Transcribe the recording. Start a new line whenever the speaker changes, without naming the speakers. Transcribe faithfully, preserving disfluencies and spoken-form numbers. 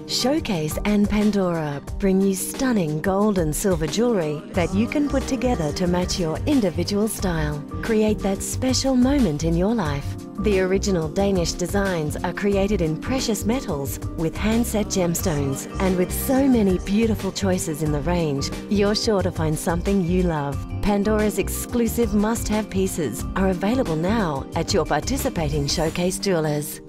Showcase and Pandora bring you stunning gold and silver jewellery that you can put together to match your individual style. Create that special moment in your life. The original Danish designs are created in precious metals with hand-set gemstones, and with so many beautiful choices in the range, you're sure to find something you love. Pandora's exclusive must-have pieces are available now at your participating Showcase jewellers.